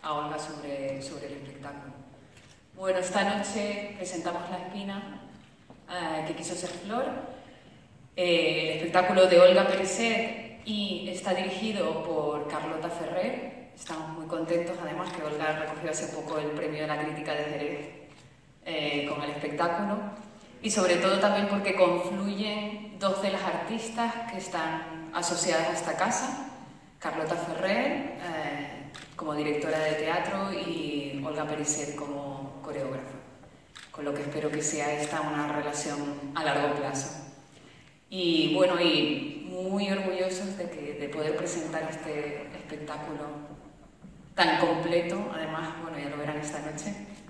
a Olga sobre el espectáculo. Bueno, esta noche presentamos La espina, que quiso ser flor, el espectáculo de Olga Perisset, y está dirigido por Carlota Ferrer. Estamos muy contentos, además, que Olga recogió hace poco el premio de la crítica de Jerez con el espectáculo, y sobre todo también porque confluyen dos de las artistas que están asociadas a esta casa, Carlota Ferrer como directora de teatro y Olga Perisset como coreógrafa, con lo que espero que sea esta una relación a largo plazo. Y bueno, y muy orgullosos de poder presentar este espectáculo tan completo, además, bueno, ya lo verán esta noche.